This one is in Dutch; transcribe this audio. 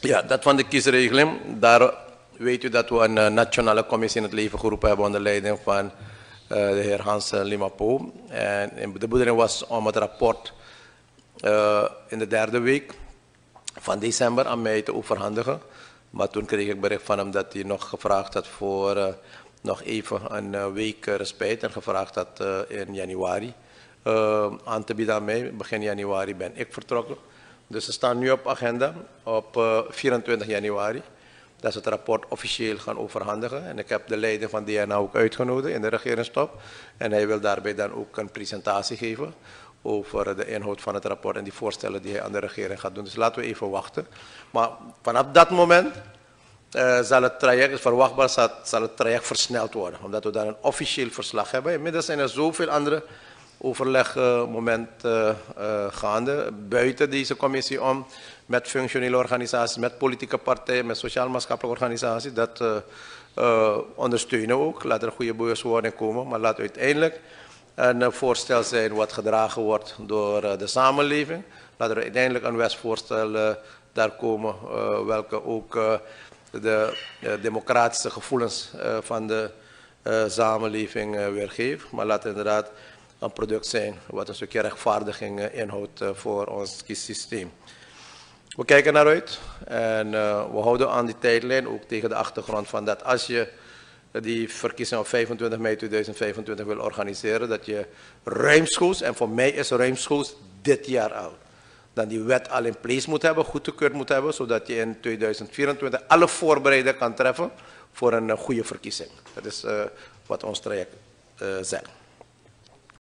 Ja, dat van de kiesregeling. Daar weet u dat we een nationale commissie in het leven geroepen hebben onder leiding van de heer Hans Limapo. En de bedoeling was om het rapport in de derde week van december aan mij te overhandigen. Maar toen kreeg ik bericht van hem dat hij nog gevraagd had voor nog even een week respijt en gevraagd had in januari aan te bieden aan mij. Begin januari ben ik vertrokken. Dus ze staan nu op agenda op 24 januari. Dat ze het rapport officieel gaan overhandigen. En ik heb de leider van DNA ook uitgenodigd in de regeringstop. En hij wil daarbij dan ook een presentatie geven over de inhoud van het rapport en die voorstellen die hij aan de regering gaat doen. Dus laten we even wachten. Maar vanaf dat moment zal het traject, is verwachtbaar, zal het traject versneld worden. Omdat we daar een officieel verslag hebben. Inmiddels zijn er zoveel andere overlegmomenten gaande buiten deze commissie om. Met functionele organisaties, met politieke partijen, met sociaal-maatschappelijke organisaties. Dat ondersteunen we ook. Laat er een goede bewustwording komen. Maar laat uiteindelijk een voorstel zijn wat gedragen wordt door de samenleving. Laat er uiteindelijk een wetsvoorstel daar komen welke ook de democratische gevoelens van de samenleving weergeeft. Maar laat inderdaad een product zijn wat een stukje rechtvaardiging inhoudt voor ons kiessysteem. We kijken naar uit en we houden aan die tijdlijn ook tegen de achtergrond van dat als je die verkiezing op 25 mei 2025 wil organiseren, dat je ruimschoots, en voor mij is ruimschoots dit jaar al, dan die wet al in place moet hebben, goedgekeurd moet hebben, zodat je in 2024 alle voorbereidingen kan treffen voor een goede verkiezing. Dat is wat ons traject zegt.